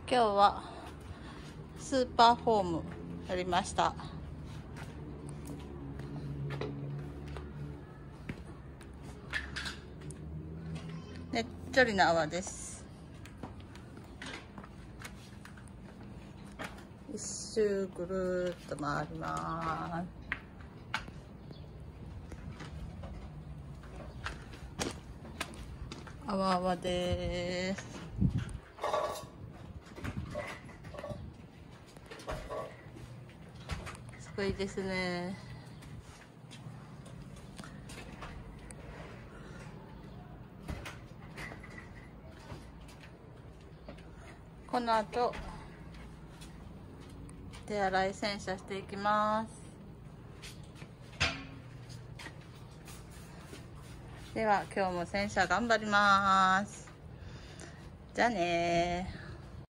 今日はスーパーフォームやりました。ねっちょりな泡です。一周ぐるーっと回ります。泡泡です。すごいですね。この後手洗い洗車していきます。では今日も洗車頑張ります。じゃあねー。